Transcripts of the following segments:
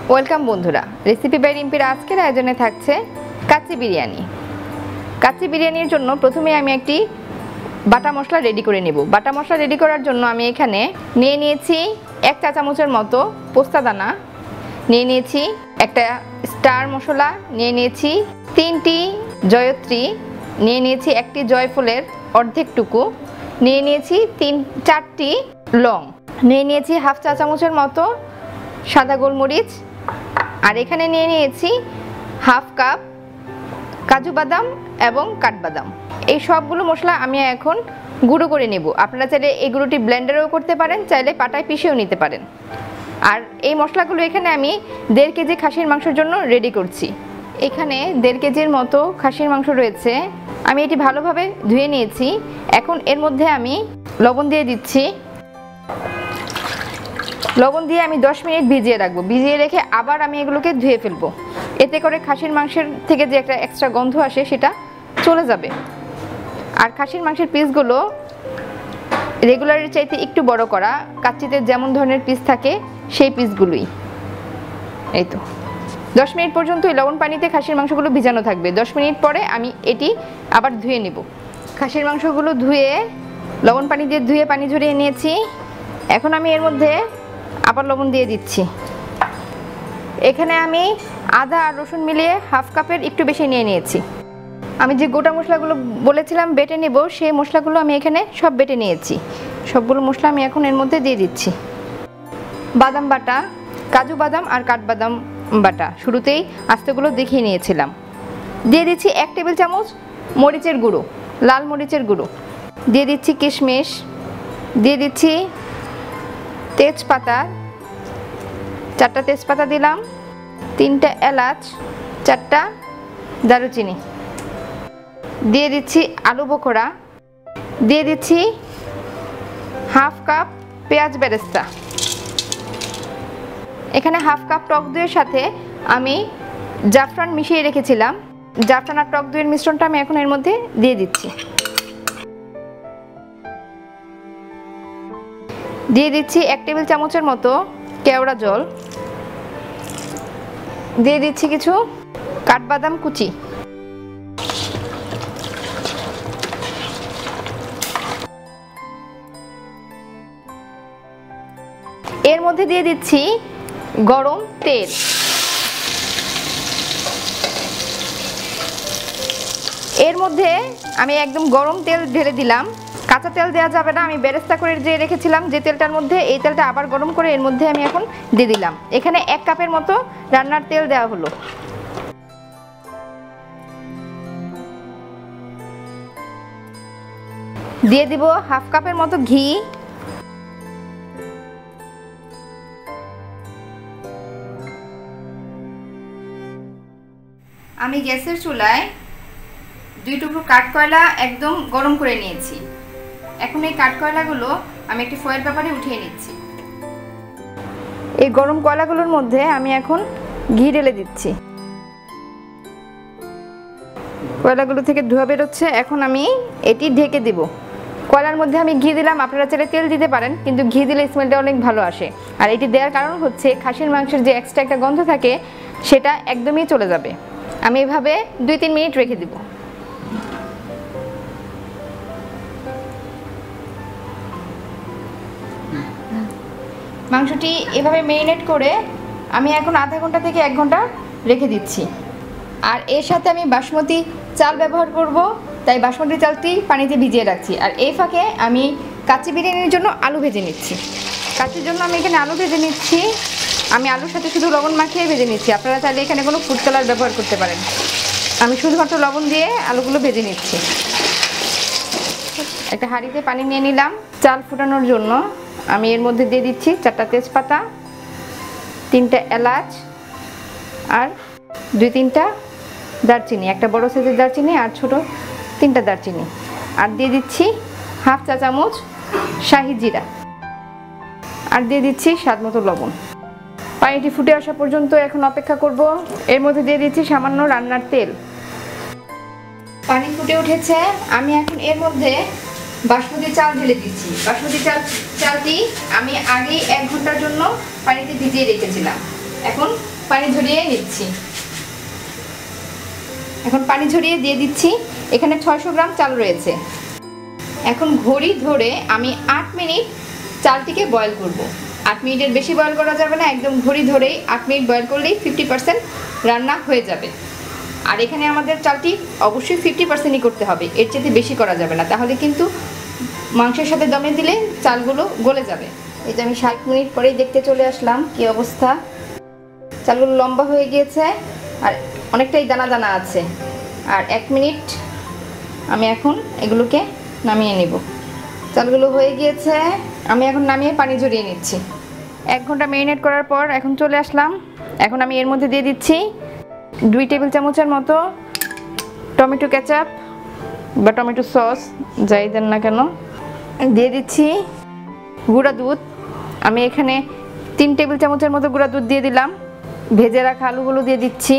Welcome বন্ধুরা, recipe by রিম্পির আজকের আয়োজনে থাকছে কাচ্চি বিরিয়ানি। কাচ্চি বিরিয়ানির জন্য প্রথমে আমি একটি বাটা মশলা রেডি করে নেব। বাটা মশলা রেডি করার জন্য আমি এখানে নিয়ে নিয়েছি 1 চা চামচের মতো পোস্তা দানা, নিয়ে নিয়েছি একটা স্টার মশলা, নিয়ে নিয়েছি 3টি জয়ত্রী, নিয়ে নিয়েছি একটি জয়ফলের অর্ধেক টুকু, নিয়ে নিয়েছি 4টি লং, নিয়ে নিয়েছি 1/2 চা চামচের মতো সাদা গোলমরিচ, আর এখানে নিয়ে নিয়েছি 1/2 কাপ কাজু বাদাম এবং কাঠবাদাম। এই সবগুলো মশলা আমি এখন গুঁড়ো করে নেব। আপনারা চাইলে এই গুঁড়োটি ব্লেন্ডারেও করতে পারেন, চাইলে পাটায় পিষেও নিতে পারেন। আর এই মশলাগুলো এখানে আমি 1.5 কেজি খাসির মাংসের জন্য রেডি করছি। এখানে 1.5 কেজির মতো খাসির মাংস রয়েছে, আমি এটি ভালোভাবে ধুয়ে নিয়েছি। এখন এর মধ্যে আমি লবণ দিয়ে দিচ্ছি। লবণ দিয়ে আমি 10 মিনিট ভিজিয়ে রাখবো। ভিজিয়ে রেখে আবার আমি এগুলোকে ধুয়ে ফেলবো। এতে করে খাসির মাংসের থেকে যে একটা এক্সট্রা গন্ধ আসে সেটা চলে যাবে। আর খাসির মাংসের পিসগুলো রেগুলারের চাইতে একটু বড় করা, কাচ্চিতে যেমন ধরনের পিস থাকে সেই পিসগুলোই। এই তো 10 মিনিট পর্যন্ত এই লবণ পানিতে খাসির মাংসগুলো ভিজানো থাকবে। 10 মিনিট পরে আমি এটি আবার ধুয়ে নেব। খাসির মাংসগুলো ধুয়ে লবণ পানি দিয়ে ধুয়ে পানি ঝরিয়ে নিয়েছি। এখন আমি এর মধ্যে আবার লবণ দিয়ে দিচ্ছি। এখানে আমি আদা আর রসুন মিলিয়ে 1/2 কাপের একটু বেশি নিয়ে নিয়েছি। আমি যে গোটা মশলাগুলো বলেছিলাম বেটে নেব, সেই মশলাগুলো আমি এখানে সব বেটে নিয়েছি। সবগুলো মশলা আমি এখন এর মধ্যে দিয়ে দিচ্ছি। বাদাম বাটা, কাজু বাদাম আর কাঠবাদাম বাটা শুরুতেই আস্তেগুলো দেখিয়ে নিয়েছিলাম। দিয়ে দিচ্ছি 1 টেবিল চামচ মরিচের গুঁড়ো, লাল মরিচের গুঁড়ো। দিয়ে দিচ্ছি কিশমিশ, দিয়ে দিচ্ছি তেজপাতা, 4টা তেজপাতা দিলাম, 3টা এলাচ, 4টা দারুচিনি। দিয়ে দিচ্ছি আলু বোখরা, দিয়ে দিচ্ছি 1/2 কাপ পেঁয়াজ বেরেস্তা। এখানে 1/2 কাপ টক দইয়ের সাথে আমি জাফরান মিশিয়ে রেখেছিলাম। জাফরান আর টক দইয়ের মিশ্রণটা আমি এখন এর মধ্যে দিয়ে দিচ্ছি। দিয়ে দিচ্ছি 1 টেবিল চামচের মতো কেওড়া জল। দিয়ে দিচ্ছি কিছু কাঠবাদাম কুচি। এর মধ্যে দিয়ে দিচ্ছি গরম তেল। এর মধ্যে আমি একদম গরম তেল ঢেলে দিলাম। কাঁচা তেল দেওয়া যাবে না, আমি বেরেস্তা করে যে রেখেছিলাম যে তেলটার মধ্যে, এই তেলটা আবার গরম করে এর মধ্যে আমি এখন দিয়ে দিলাম। এখানে 1 কাপের মতো রান্নার তেল দেওয়া হলো। দিয়ে দিব 1/2 কাপের মতো ঘি। আমি গ্যাসের চুলায় 2 টুকরো কাঠকয়লা একদম গরম করে নিয়েছি। এখন এই কাঠকয়লাগুলো আমি একটি ফয়েল পেপারে উঠিয়ে নিচ্ছি। এই গরম কয়লাগুলোর মধ্যে আমি এখন ঘি ঢেলে দিচ্ছি। কয়লাগুলো থেকে ধোঁয়া বেরোচ্ছে, এখন আমি এটি ঢেকে দেব। কয়লার মধ্যে আমি ঘি দিলাম, আপনারা চাইলে তেল দিতে পারেন, কিন্তু ঘি দিলে স্মেলটা অনেক ভালো আসে। আর এটি দেওয়ার কারণ হচ্ছে খাসির মাংসের যে এক্সট্রা একটা গন্ধ থাকে সেটা একদমই চলে যাবে। আমি এভাবে 2-3 মিনিট রেখে দেব। মাংসটি এভাবে মেরিনেট করে আমি এখন আধা ঘন্টা থেকে 1 ঘন্টা রেখে দিচ্ছি। আর এর সাথে আমি বাসমতি চাল ব্যবহার করব, তাই বাসমতি চালটি পানিতে ভিজিয়ে রাখছি। আর এই ফাঁকে আমি কাচ্চি বিরিয়ানির জন্য আলু ভেজে নিচ্ছি। কাচ্চির জন্য আমি এখানে আলু ভেজে নিচ্ছি। আমি আলুর সাথে শুধু লবণ মাখিয়ে ভেজে নিচ্ছি, আপনারা চাইলে এখানে কোনো ফুড কালার ব্যবহার করতে পারেন। আমি শুধুমাত্র লবণ দিয়ে আলুগুলো ভেজে নিচ্ছি। একটা হাঁড়িতে পানি নিয়ে নিলাম চাল ফুটানোর জন্য। আমি এর মধ্যে দিয়ে দিচ্ছি 4টা তেজপাতা, 3টা এলাচ আর 2-3টা দারচিনি, একটা বড় সাইজের দারচিনি আর ছোট 3টা দারচিনি। আর দিয়ে দিচ্ছি 1/2 চা চামচ শাহি জিরা, আর দিয়ে দিচ্ছি স্বাদ মতো লবণ। পানিটি ফুটে আসা পর্যন্ত এখন অপেক্ষা করব। এর মধ্যে দিয়ে দিচ্ছি সামান্য রান্নার তেল। পানি ফুটে উঠেছে, আমি এখন এর মধ্যে বাসমতি চাল ঢেলে দিচ্ছি। বাসমতি চালটি আমি আগেই 1 ঘন্টার জন্য পানিতে ভিজিয়ে রেখেছিলাম। এখন পানি ঝরিয়ে নিচ্ছি। এখন পানি ঝরিয়ে দিয়ে দিচ্ছি। এখানে 600 গ্রাম চাল রয়েছে। এখন ঘড়ি ধরে আমি 8 মিনিট চালটিকে বয়েল করব। 8 মিনিটের বেশি বয়েল করা যাবে না, একদম ঘড়ি ধরেই 8 মিনিট বয়েল করলেই 50% রান্না হয়ে যাবে। আর এখানে আমাদের চালটি অবশ্যই 50%ই করতে হবে, এর চেয়ে বেশি করা যাবে না, তাহলে কিন্তু মাংসের সাথে দমে দিলে চালগুলো গলে যাবে। এই যে আমি 60 মিনিট পরেই দেখতে চলে আসলাম কি অবস্থা। চালগুলো লম্বা হয়ে গিয়েছে আর অনেকটাই দানা দানা আছে। আর 1 মিনিট আমি এখন এগুলোকে নামিয়ে নিব। চালগুলো হয়ে গিয়েছে, আমি এখন নামিয়ে পানি ঝরিয়ে নিচ্ছি। 1 ঘন্টা ম্যারিনেট করার পর এখন চলে আসলাম। এখন আমি এর মধ্যে দিয়ে দিচ্ছি 2 টেবিল চামচের মতো টমেটো কেচাপ বা টমেটো সস, যাই দেন না কেন। দিয়ে দিচ্ছি গুঁড়া দুধ। আমি এখানে 3 টেবিল চামচের মতো গুঁড়া দুধ দিয়ে দিলাম। ভেজে রাখা আলুগুলো দিয়ে দিচ্ছি।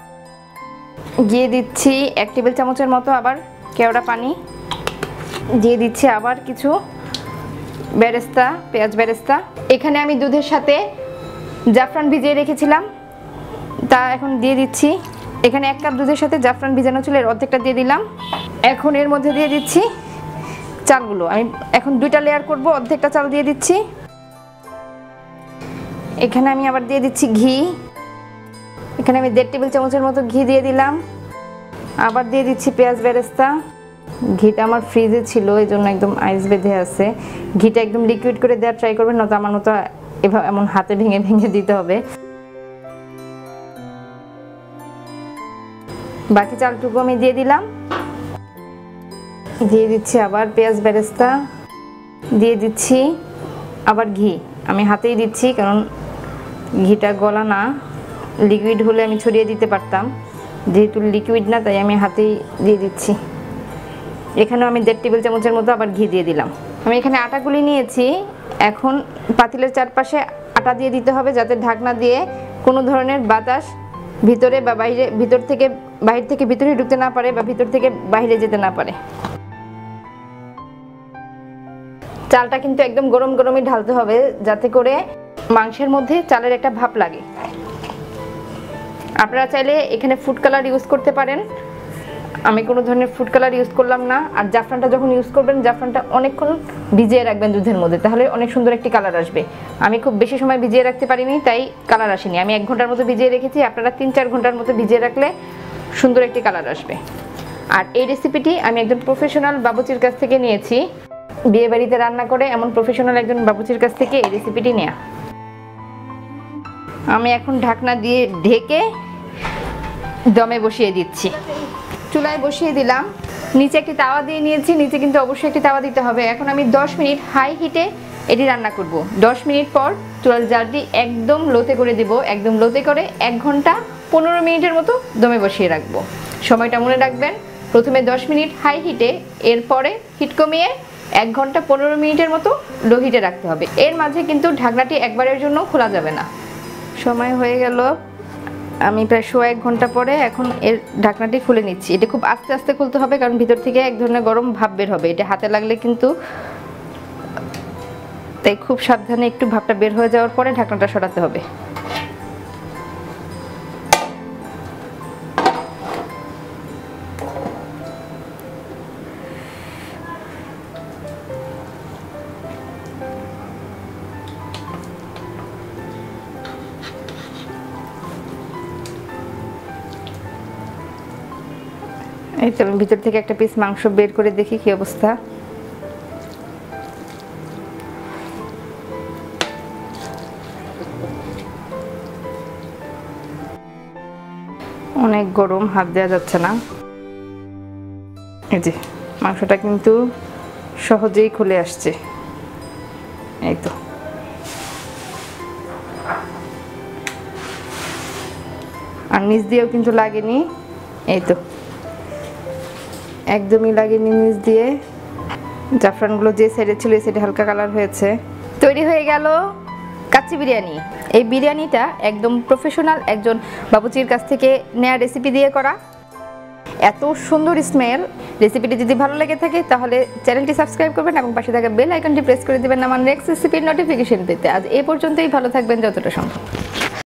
1 টেবিল চামচের মতো আবার কেওড়া পানি দিয়ে দিচ্ছি। আবার কিছু বেরেস্তা, পেঁয়াজ বেরেস্তা। এখানে আমি দুধের সাথে জাফরান ভিজিয়ে রেখেছিলাম, তা এখন দিয়ে দিচ্ছি। এখানে 1 কাপ দুধের সাথে জাফরান ভিজানো ছিল, এর অর্ধেকটা দিয়ে দিলাম। এখন এর মধ্যে দিয়ে দিচ্ছি চালগুলো। আমি এখন 2টা লেয়ার করব, অর্ধেকটা চাল দিয়ে দিচ্ছি। এখানে আমি আবার দিয়ে দিচ্ছি ঘি। এখানে আমি 1.5 টেবিল চামচের মতো ঘি দিয়ে দিলাম। আবার দিয়ে দিচ্ছি পেঁয়াজ বেরেস্তা। ঘিটা আমার ফ্রিজে ছিল, এই জন্য একদম আইস বেঁধে আছে। ঘিটা একদম লিকুইড করে দেওয়ার ট্রাই করবেন, নয়তো আমার মতো এমন হাতে ভেঙে ভেঙে দিতে হবে। বাকি চালটুকু আমি দিয়ে দিলাম। দিয়ে দিচ্ছি আবার পেঁয়াজ বেরেস্তা, দিয়ে দিচ্ছি আবার ঘি। আমি হাতেই দিচ্ছি কারণ ঘিটা গলা না, লিকুইড হলে আমি ছড়িয়ে দিতে পারতাম, যেহেতু লিকুইড না তাই আমি হাতেই দিয়ে দিচ্ছি। এখানেও আমি 1.5 টেবিল চামচের মতো আবার ঘি দিয়ে দিলাম। আমি এখানে আটা গুলি নিয়েছি। এখন পাতিলের চারপাশে আটা দিয়ে দিতে হবে, যাতে ঢাকনা দিয়ে কোনো ধরনের বাতাস ভিতরে বা বাইরে, বাহির থেকে ভিতরে ঢুকতে না পারে বা ভিতর থেকে বাইরে যেতে না পারে। চালটা কিন্তু একদম গরম গরমই ঢালতে হবে, যাতে করে মাংসের মধ্যে চালের একটা ভাপ লাগে। আপনারা চাইলে এখানে ফুড কালার ইউজ করতে পারেন, আমি কোনো ধরনের ফুড কালার ইউজ করলাম না। আর জাফরানটা যখন ইউজ করবেন, জাফরানটা অনেকক্ষণ ভিজিয়ে রাখবেন দুধের মধ্যে, তাহলে অনেক সুন্দর একটি কালার আসবে। আমি খুব বেশি সময় ভিজিয়ে রাখতে পারিনি, তাই কালার আসেনি। আমি 1 ঘন্টার মতো ভিজিয়ে রেখেছি, আপনারা 3-4 ঘন্টার মতো ভিজিয়ে রাখলে সুন্দর একটি কালার আসবে। আর এই রেসিপিটি আমি একজন প্রফেশনাল বাবুচির কাছ থেকে নিয়েছি। বিয়ে বাড়িতে রান্না করে এমন প্রফেশনাল একজন বাবুচির কাছ থেকে এই রেসিপিটি নেওয়া। আমি এখন ঢাকনা দিয়ে ঢেকে দমে বসিয়ে দিচ্ছি। চুলায় বসিয়ে দিলাম, নিচে একটি তাওয়া দিয়ে নিয়েছি। নিচে কিন্তু অবশ্যই একটি তাওয়া দিতে হবে। এখন আমি 10 মিনিট হাই হিটে এটি রান্না করব। 10 মিনিট পর চুলার জালটি একদম লোতে করে দেব। একদম লোতে করে 1 ঘন্টা 15 মিনিটের মতো দমে বসিয়ে রাখবো। সময়টা মনে রাখবেন, প্রথমে 10 মিনিট হাই হিটে, এরপরে হিট কমিয়ে 1 ঘন্টা 15 মিনিটের মতো লো হিটে রাখতে হবে। এর মাঝে কিন্তু ঢাকনাটি একবারের জন্য খোলা যাবে না। সময় হয়ে গেল, আমি প্রায় 1 ঘন্টা পরে এখন এর ঢাকনাটি খুলে নিচ্ছি। এটা খুব আস্তে আস্তে খুলতে হবে, কারণ ভিতর থেকে এক ধরনের গরম ভাপ বের হবে। এটা হাতে লাগলে কিন্তু, তাই খুব সাবধানে একটু ভাপটা বের হয়ে যাওয়ার পরে ঢাকনাটা সরাতে হবে। এই তো ভিতর থেকে একটা পিস মাংস বের করে দেখি কি অবস্থা। অনেক গরম, হাত দেওয়া যাচ্ছে না। এই যে মাংসটা কিন্তু সহজেই খুলে আসছে। এই তো আর নিচ দিয়েও কিন্তু লাগেনি। এই তো একদমই লাগেনি নিচ দিয়ে। জাফরানগুলো যে সাইডে ছিল এই সাইডে হালকা কালার হয়েছে। তৈরি হয়ে গেল কাচ্চি বিরিয়ানি। এই বিরিয়ানিটা একদম প্রফেশনাল একজন বাবুচির কাছ থেকে নেয়া রেসিপি দিয়ে করা। এত সুন্দর স্মেল। রেসিপিটি যদি ভালো লেগে থাকে তাহলে চ্যানেলটি সাবস্ক্রাইব করবেন এবং পাশে থাকা বেল আইকনটি প্রেস করে দেবেন আমার নেক্সট রেসিপির নোটিফিকেশন পেতে। আজ এই পর্যন্তই, ভালো থাকবেন যতটা সম্ভব।